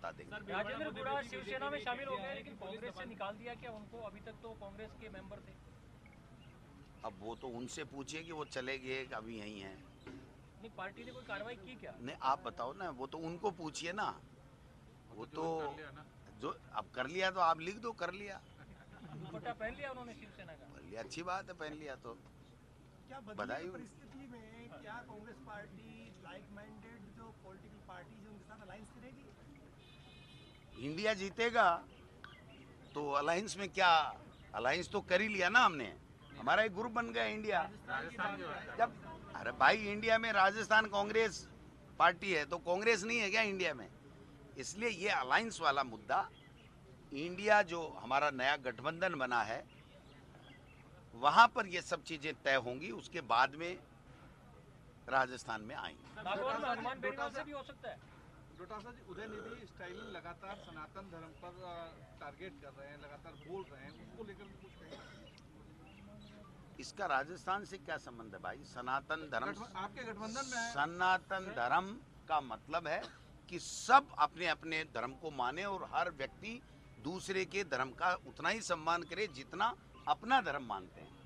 बता देंगे। राजेंद्र गुड़ा शिवसेना में शामिल हो गए, लेकिन कांग्रेस से निकाल दिया क्या उनको? अभी तक तो कांग्रेस के मेंबर थे। अब वो तो उनसे पूछिए कि वो चले गए कि अभी यहीं हैं। नहीं, पार्टी ने कोई कार्रवाई की क्या? नहीं, आप बताओ ना, वो तो उनको पूछिए ना। वो तो जो अब कर लिया तो आप लिख दो कर लिया। दुपट्टा पहन लिया उन्होंने शिवसेना का। पहन लिया, अच्छी बात है, पहन लिया तो क्या बधाई। बदली परिस्थिति में क्या कांग्रेस पार्टी लाइक माइंडेड जो पॉलिटिकल पार्टी है उनके साथ अलायंस करेगी? इंडिया जीतेगा तो अलायंस में क्या, अलायंस तो कर ही लिया ना हमने, हमारा एक ग्रुप बन गया इंडिया। जब अरे भाई इंडिया में राजस्थान कांग्रेस पार्टी है तो कांग्रेस नहीं है क्या इंडिया में? इसलिए ये अलायंस वाला मुद्दा, इंडिया जो हमारा नया गठबंधन बना है वहां पर ये सब चीजें तय होंगी, उसके बाद में राजस्थान में आएंगे। नागौर में हनुमान बेनीवाल से भी हो सकता है। डोटासरा जी, उदयनिधि स्टालिन लगातार सनातन धर्म पर टारगेट कर रहे हैं, लगातार बोल रहे हैं, उसको लेकर कुछ कहें? इसका राजस्थान से क्या संबंध है भाई? सनातन धर्म आपके गठबंधन में है। सनातन धर्म का मतलब है कि सब अपने अपने धर्म को माने और हर व्यक्ति दूसरे के धर्म का उतना ही सम्मान करे जितना अपना धर्म मानते हैं।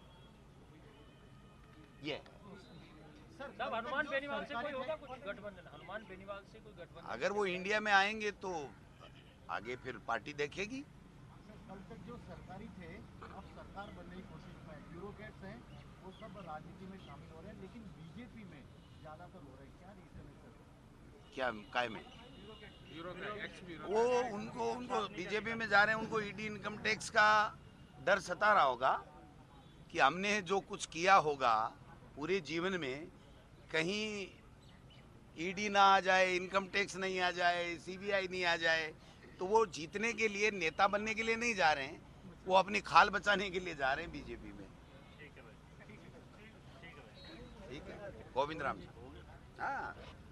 ये है। साहब, हनुमान बेनीवाल से कोई होगा कुछ गठबंधन? हनुमान बेनीवाल से कोई गठबंधन? अगर वो इंडिया में आएंगे तो आगे फिर पार्टी देखेगी। कल तक जो सरकारी थे अब सरकार बनने की कोशिश में है, ब्यूरोक्रेट्स हैं वो सब राजनीति में शामिल हो रहे हैं, लेकिन बीजेपी में ज्यादातर हो रहे हैं, क्या रीजन है सर? क्या काय में वो उनको बीजेपी में जा रहे हैं, उनको ईडी इनकम टैक्स का डर सता रहा होगा कि हमने जो कुछ किया होगा पूरे जीवन में, कहीं ईडी ना आ जाए, इनकम टैक्स नहीं आ जाए, सीबीआई नहीं आ जाए, तो वो जीतने के लिए, नेता बनने के लिए नहीं जा रहे हैं, वो अपनी खाल बचाने के लिए जा रहे हैं बीजेपी में। ठीक है गोविंद राम जी। हाँ।